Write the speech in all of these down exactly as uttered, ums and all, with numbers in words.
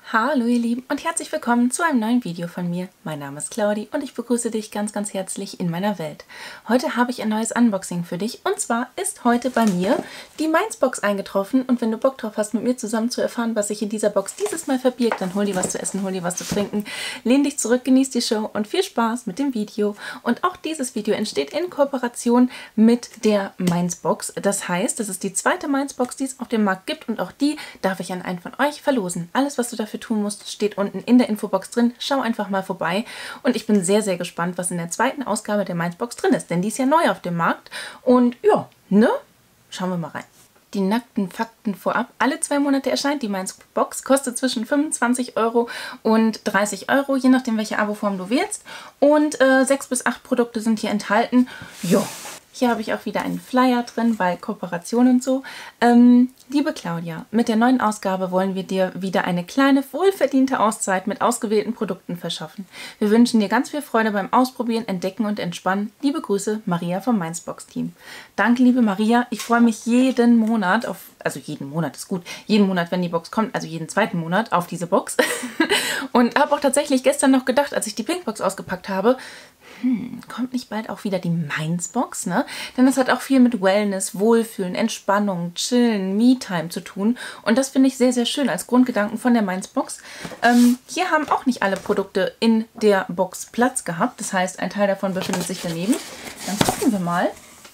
Hallo ihr Lieben und herzlich willkommen zu einem neuen Video von mir. Mein Name ist Claudi und ich begrüße dich ganz ganz herzlich in meiner Welt. Heute habe ich ein neues Unboxing für dich und zwar ist heute bei mir die Mainz-Box eingetroffen und wenn du Bock drauf hast, mit mir zusammen zu erfahren, was sich in dieser Box dieses Mal verbirgt, dann hol dir was zu essen, hol dir was zu trinken, lehn dich zurück, genieß die Show und viel Spaß mit dem Video. Und auch dieses Video entsteht in Kooperation mit der Mainz-Box. Das heißt, das ist die zweite Mainz-Box, die es auf dem Markt gibt und auch die darf ich an einen von euch verlosen. Alles, was du dafür tun musst, steht unten in der Infobox drin. Schau einfach mal vorbei. Und ich bin sehr, sehr gespannt, was in der zweiten Ausgabe der Mainz-Box drin ist. Denn die ist ja neu auf dem Markt. Und ja, ne? Schauen wir mal rein. Die nackten Fakten vorab. Alle zwei Monate erscheint die Mainz-Box. Kostet zwischen fünfundzwanzig Euro und dreißig Euro, je nachdem, welche Abo-Form du wählst. Und äh, sechs bis acht Produkte sind hier enthalten. Jo. Hier habe ich auch wieder einen Flyer drin bei Kooperation und so. Ähm, liebe Claudia, mit der neuen Ausgabe wollen wir dir wieder eine kleine, wohlverdiente Auszeit mit ausgewählten Produkten verschaffen. Wir wünschen dir ganz viel Freude beim Ausprobieren, Entdecken und Entspannen. Liebe Grüße, Maria vom Mainz-Box-Team. Danke, liebe Maria. Ich freue mich jeden Monat auf, also jeden Monat ist gut, jeden Monat, wenn die Box kommt, also jeden zweiten Monat auf diese Box. Und habe auch tatsächlich gestern noch gedacht, als ich die Pinkbox ausgepackt habe, Hm, kommt nicht bald auch wieder die Mainz-Box, ne? Denn das hat auch viel mit Wellness, Wohlfühlen, Entspannung, Chillen, Me-Time zu tun. Und das finde ich sehr, sehr schön als Grundgedanken von der Mainz-Box. Ähm, hier haben auch nicht alle Produkte in der Box Platz gehabt. Das heißt, ein Teil davon befindet sich daneben. Dann gucken wir mal.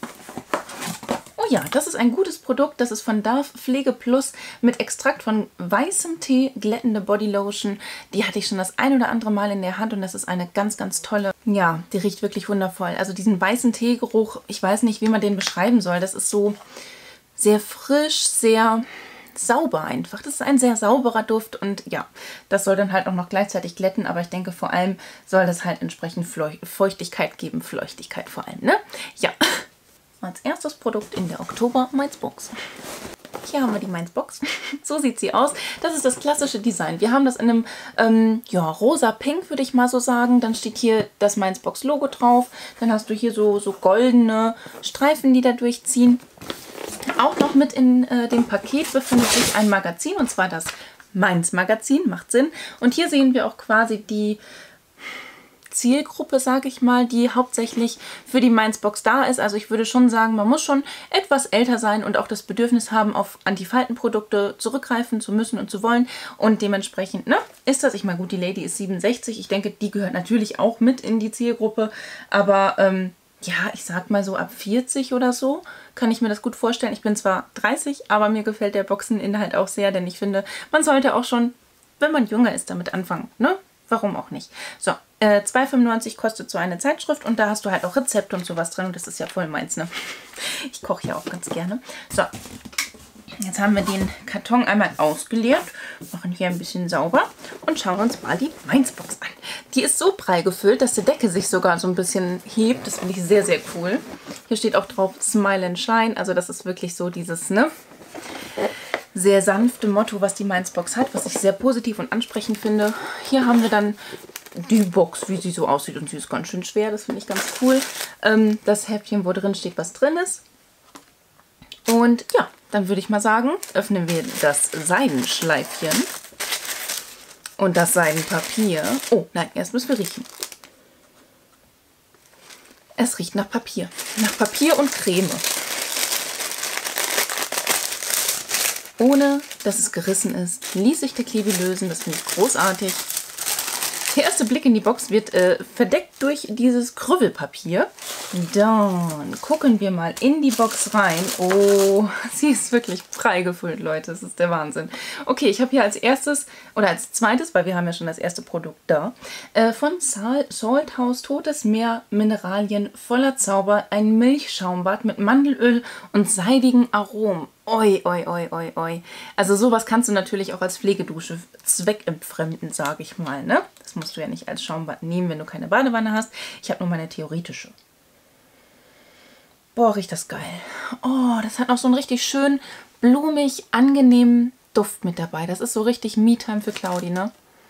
Oh ja, das ist ein gutes Produkt. Das ist von Dove Pflege Plus mit Extrakt von weißem Tee, glättende Bodylotion. Die hatte ich schon das ein oder andere Mal in der Hand und das ist eine ganz, ganz tolle. Ja, die riecht wirklich wundervoll. Also diesen weißen Teegeruch, ich weiß nicht, wie man den beschreiben soll. Das ist so sehr frisch, sehr sauber einfach. Das ist ein sehr sauberer Duft und ja, das soll dann halt auch noch gleichzeitig glätten, aber ich denke vor allem soll das halt entsprechend Feuchtigkeit geben. Feuchtigkeit vor allem, ne? Ja. Als erstes Produkt in der Oktober Mainz-Box. Hier haben wir die Mainz-Box. So sieht sie aus. Das ist das klassische Design. Wir haben das in einem ähm, ja, rosa-pink, würde ich mal so sagen. Dann steht hier das Mainz-Box-Logo drauf. Dann hast du hier so, so goldene Streifen, die da durchziehen. Auch noch mit in äh, dem Paket befindet sich ein Magazin, und zwar das Mainz-Magazin. Macht Sinn. Und hier sehen wir auch quasi die Zielgruppe, sage ich mal, die hauptsächlich für die Mainz-Box da ist. Also ich würde schon sagen, man muss schon etwas älter sein und auch das Bedürfnis haben, auf Antifaltenprodukte zurückgreifen zu müssen und zu wollen. Und dementsprechend, ne, ist das, ich meine, gut, die Lady ist siebenundsechzig. Ich denke, die gehört natürlich auch mit in die Zielgruppe. Aber ähm, ja, ich sag mal so ab vierzig oder so kann ich mir das gut vorstellen. Ich bin zwar dreißig, aber mir gefällt der Boxeninhalt auch sehr, denn ich finde, man sollte auch schon, wenn man jünger ist, damit anfangen, ne? Warum auch nicht? So, äh, zwei fünfundneunzig kostet so eine Zeitschrift und da hast du halt auch Rezepte und sowas drin und das ist ja voll meins, ne? Ich koche ja auch ganz gerne. So, jetzt haben wir den Karton einmal ausgeleert, machen hier ein bisschen sauber und schauen uns mal die Mainz-Box an. Die ist so prall gefüllt, dass die Decke sich sogar so ein bisschen hebt. Das finde ich sehr, sehr cool. Hier steht auch drauf Smile and Shine, also das ist wirklich so dieses, ne? Sehr sanfte Motto, was die Mainz-Box hat, was ich sehr positiv und ansprechend finde. Hier haben wir dann die Box, wie sie so aussieht und sie ist ganz schön schwer, das finde ich ganz cool. Ähm, das Häppchen, wo drin steht, was drin ist. Und ja, dann würde ich mal sagen, öffnen wir das Seidenschleifchen und das Seidenpapier. Oh, nein, erst müssen wir riechen. Es riecht nach Papier. Nach Papier und Creme. Ohne, dass es gerissen ist, ließ sich der Klebi lösen. Das finde ich großartig. Der erste Blick in die Box wird äh, verdeckt durch dieses Krüvelpapier. Dann gucken wir mal in die Box rein. Oh, sie ist wirklich prall gefüllt, Leute. Das ist der Wahnsinn. Okay, ich habe hier als erstes, oder als zweites, weil wir haben ja schon das erste Produkt da, äh, von Sal Salt House Totes Meer Mineralien voller Zauber. Ein Milchschaumbad mit Mandelöl und seidigen Aromen. Oi, oi, oi, oi, oi. Also sowas kannst du natürlich auch als Pflegedusche zweckentfremden, sage ich mal, ne? Das musst du ja nicht als Schaumbad nehmen, wenn du keine Badewanne hast. Ich habe nur meine theoretische. Boah, riecht das geil. Oh, das hat auch so einen richtig schön blumig, angenehmen Duft mit dabei. Das ist so richtig Me-Time für Claudi, ne?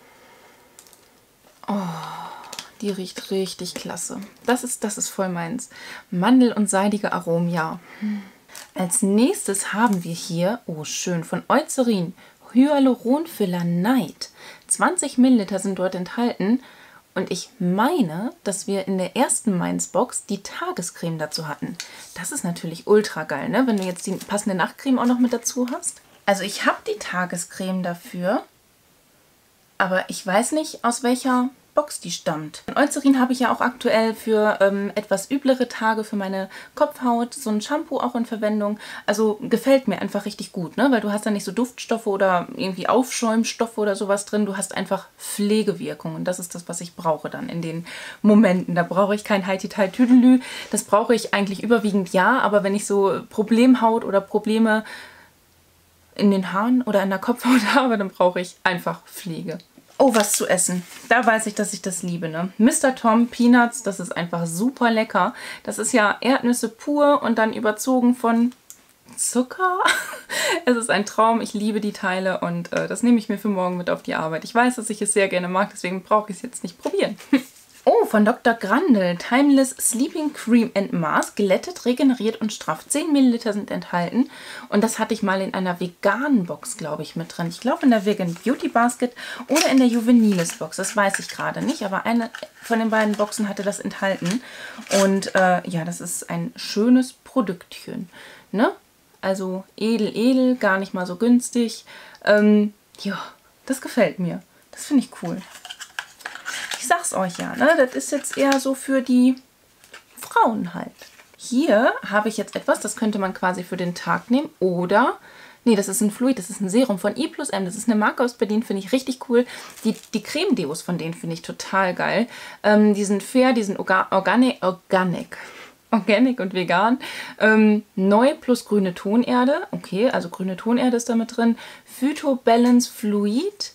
Oh, die riecht richtig klasse. Das ist, das ist voll meins. Mandel und seidige Aromen, ja. Hm. Als nächstes haben wir hier, oh schön, von Eucerin, Hyaluronfiller Night. zwanzig Milliliter sind dort enthalten. Und ich meine, dass wir in der ersten Mainz-Box die Tagescreme dazu hatten. Das ist natürlich ultra geil, ne? Wenn du jetzt die passende Nachtcreme auch noch mit dazu hast. Also ich habe die Tagescreme dafür, aber ich weiß nicht, aus welcher Box die stammt. Eucerin habe ich ja auch aktuell für ähm, etwas üblere Tage für meine Kopfhaut, so ein Shampoo auch in Verwendung. Also gefällt mir einfach richtig gut, ne? Weil du hast da nicht so Duftstoffe oder irgendwie Aufschäumstoffe oder sowas drin. Du hast einfach Pflegewirkung und das ist das, was ich brauche dann in den Momenten. Da brauche ich kein Heiti-Tai-Tüdelü. Das brauche ich eigentlich überwiegend ja, aber wenn ich so Problemhaut oder Probleme in den Haaren oder in der Kopfhaut habe, dann brauche ich einfach Pflege. Oh, was zu essen. Da weiß ich, dass ich das liebe, ne? Mister Tom Peanuts, das ist einfach super lecker. Das ist ja Erdnüsse pur und dann überzogen von Zucker. Es ist ein Traum, ich liebe die Teile und äh, das nehme ich mir für morgen mit auf die Arbeit. Ich weiß, dass ich es sehr gerne mag, deswegen brauche ich es jetzt nicht probieren. Oh, von Doktor Grandel. Timeless Sleeping Cream and Mask. Glättet, regeneriert und strafft. zehn Milliliter sind enthalten. Und das hatte ich mal in einer veganen Box, glaube ich, mit drin. Ich glaube in der Vegan Beauty Basket oder in der Juveniles Box. Das weiß ich gerade nicht. Aber eine von den beiden Boxen hatte das enthalten. Und äh, ja, das ist ein schönes Produktchen. Ne? Also edel, edel, gar nicht mal so günstig. Ähm, ja, das gefällt mir. Das finde ich cool. Ich sag's euch ja, ne? Das ist jetzt eher so für die Frauen halt. Hier habe ich jetzt etwas, das könnte man quasi für den Tag nehmen oder, nee, das ist ein Fluid, das ist ein Serum von I plus M. Das ist eine Marke aus Berlin, finde ich richtig cool. Die, die Creme-Deos von denen finde ich total geil. Ähm, die sind fair, die sind Orga Organic, Organic. Organic und vegan. Ähm, neu plus grüne Tonerde. Okay, also grüne Tonerde ist da mit drin. Phytobalance Fluid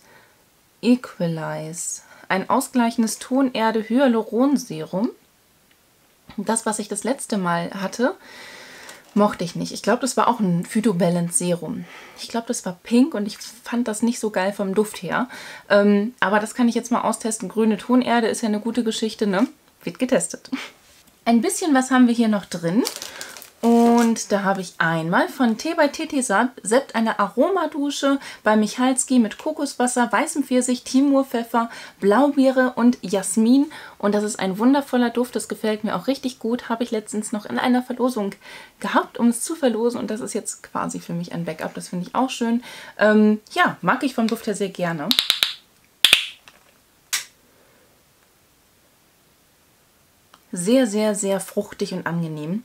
Equalize. Ein ausgleichendes Tonerde-Hyaluronserum. Das, was ich das letzte Mal hatte, mochte ich nicht. Ich glaube, das war auch ein Phytobalance Serum. Ich glaube, das war pink und ich fand das nicht so geil vom Duft her. Ähm, aber das kann ich jetzt mal austesten. Grüne Tonerde ist ja eine gute Geschichte, ne? Wird getestet. Ein bisschen was haben wir hier noch drin. Und da habe ich einmal von Tee bei Tetesept eine Aromadusche bei Michalski mit Kokoswasser, weißem Pfirsich, Timurpfeffer, Blaubeere und Jasmin. Und das ist ein wundervoller Duft, das gefällt mir auch richtig gut. Habe ich letztens noch in einer Verlosung gehabt, um es zu verlosen. Und das ist jetzt quasi für mich ein Backup, das finde ich auch schön. Ähm, ja, mag ich vom Duft her sehr gerne. Sehr, sehr, sehr fruchtig und angenehm.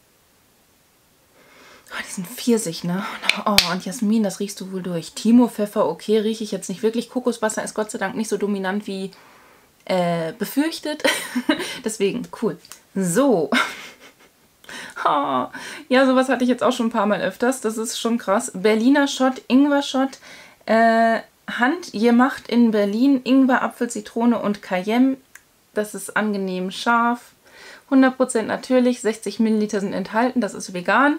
Oh, diesen Pfirsich, ne? Oh, und Jasmin, das riechst du wohl durch. Timurpfeffer, okay, rieche ich jetzt nicht wirklich. Kokoswasser ist Gott sei Dank nicht so dominant wie äh, befürchtet. Deswegen, cool. So. Oh, ja, sowas hatte ich jetzt auch schon ein paar Mal öfters. Das ist schon krass. Berliner Schott, Ingwer-Schott. Äh, handgemacht in Berlin. Ingwer, Apfel, Zitrone und Cayenne. Das ist angenehm scharf. hundert Prozent natürlich. sechzig Milliliter sind enthalten. Das ist vegan.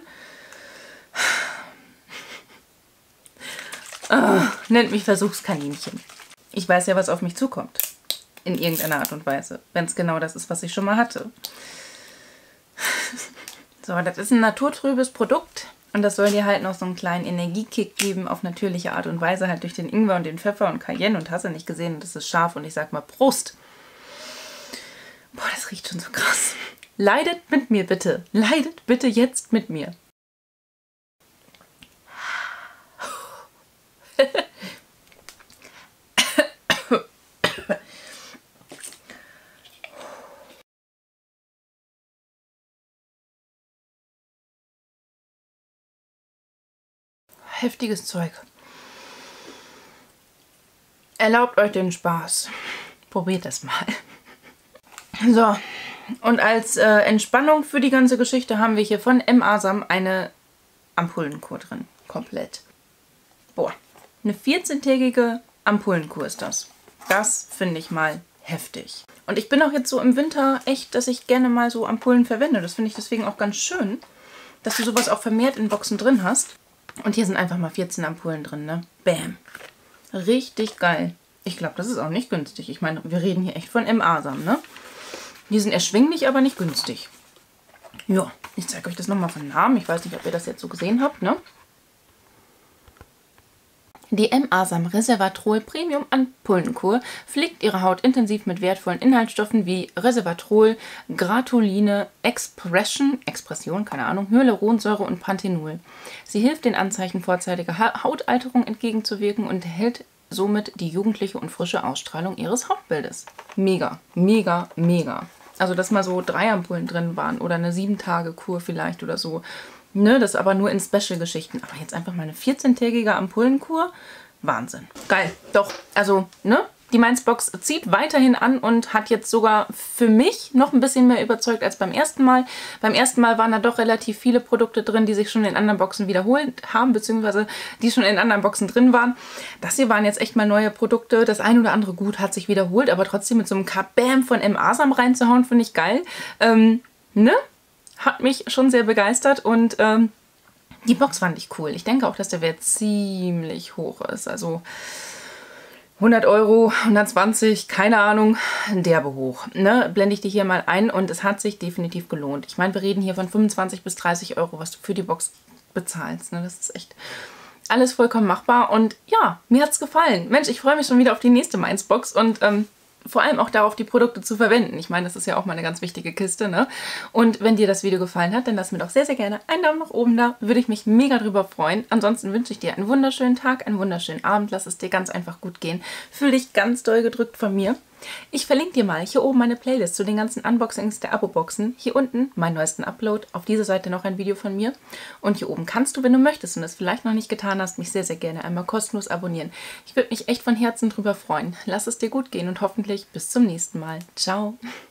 Oh, nennt mich Versuchskaninchen. Ich weiß ja, was auf mich zukommt. In irgendeiner Art und Weise. Wenn es genau das ist, was ich schon mal hatte. So, das ist ein naturtrübes Produkt. Und das soll dir halt noch so einen kleinen Energiekick geben. Auf natürliche Art und Weise. Halt durch den Ingwer und den Pfeffer und Cayenne. Und hast du nicht gesehen. Und das ist scharf. Und ich sag mal Prost. Boah, das riecht schon so krass. Leidet mit mir bitte. Leidet bitte jetzt mit mir. Heftiges Zeug. Erlaubt euch den Spaß. Probiert es mal. So, und als äh, Entspannung für die ganze Geschichte haben wir hier von M. Asam eine Ampullenkur drin. Komplett. Boah, eine vierzehntägige Ampullenkur ist das. Das finde ich mal heftig. Und ich bin auch jetzt so im Winter echt, dass ich gerne mal so Ampullen verwende. Das finde ich deswegen auch ganz schön, dass du sowas auch vermehrt in Boxen drin hast. Und hier sind einfach mal vierzehn Ampullen drin, ne? Bam. Richtig geil. Ich glaube, das ist auch nicht günstig. Ich meine, wir reden hier echt von M. Asam, ne? Die sind erschwinglich, aber nicht günstig. Ja, ich zeige euch das nochmal von Namen. Ich weiß nicht, ob ihr das jetzt so gesehen habt, ne? Die M-Asam Resveratrol Premium Ampullenkur pflegt ihre Haut intensiv mit wertvollen Inhaltsstoffen wie Resveratrol, Gratuline, Expression, Expression, keine Ahnung, Hyaluronsäure und Panthenol. Sie hilft den Anzeichen vorzeitiger ha Hautalterung entgegenzuwirken und hält somit die jugendliche und frische Ausstrahlung ihres Hautbildes. Mega, mega, mega. Also, dass mal so drei Ampullen drin waren oder eine sieben Tage Kur vielleicht oder so. Ne, das aber nur in Special-Geschichten. Aber jetzt einfach mal eine vierzehntägige Ampullenkur. Wahnsinn. Geil. Doch, also, ne? Die Mainz-Box zieht weiterhin an und hat jetzt sogar für mich noch ein bisschen mehr überzeugt als beim ersten Mal. Beim ersten Mal waren da doch relativ viele Produkte drin, die sich schon in anderen Boxen wiederholt haben, beziehungsweise die schon in anderen Boxen drin waren. Das hier waren jetzt echt mal neue Produkte. Das ein oder andere gut hat sich wiederholt, aber trotzdem mit so einem Kabam von M-Asam reinzuhauen, finde ich geil. Ähm, ne? Hat mich schon sehr begeistert und ähm, die Box fand ich cool. Ich denke auch, dass der Wert ziemlich hoch ist. Also hundert Euro, hundertzwanzig, keine Ahnung, derbe hoch. Ne? Blende ich dir hier mal ein und es hat sich definitiv gelohnt. Ich meine, wir reden hier von fünfundzwanzig bis dreißig Euro, was du für die Box bezahlst. Ne? Das ist echt alles vollkommen machbar und ja, mir hat es gefallen. Mensch, ich freue mich schon wieder auf die nächste Mainz-Box und ähm, vor allem auch darauf, die Produkte zu verwenden. Ich meine, das ist ja auch mal eine ganz wichtige Kiste, ne? Und wenn dir das Video gefallen hat, dann lass mir doch sehr, sehr gerne einen Daumen nach oben da. Würde ich mich mega drüber freuen. Ansonsten wünsche ich dir einen wunderschönen Tag, einen wunderschönen Abend. Lass es dir ganz einfach gut gehen. Fühl dich ganz doll gedrückt von mir. Ich verlinke dir mal hier oben meine Playlist zu den ganzen Unboxings der Abo-Boxen. Hier unten meinen neuesten Upload. Auf dieser Seite noch ein Video von mir. Und hier oben kannst du, wenn du möchtest und es vielleicht noch nicht getan hast, mich sehr, sehr gerne einmal kostenlos abonnieren. Ich würde mich echt von Herzen drüber freuen. Lass es dir gut gehen und hoffentlich bis zum nächsten Mal. Ciao!